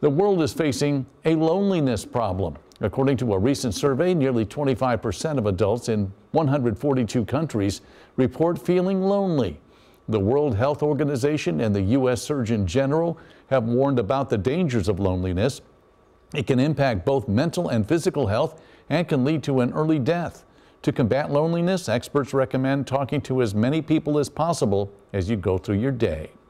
The world is facing a loneliness problem. According to a recent survey, nearly 25% of adults in 142 countries report feeling lonely. The World Health Organization and the U.S. Surgeon General have warned about the dangers of loneliness. It can impact both mental and physical health and can lead to an early death. To combat loneliness, experts recommend talking to as many people as possible as you go through your day.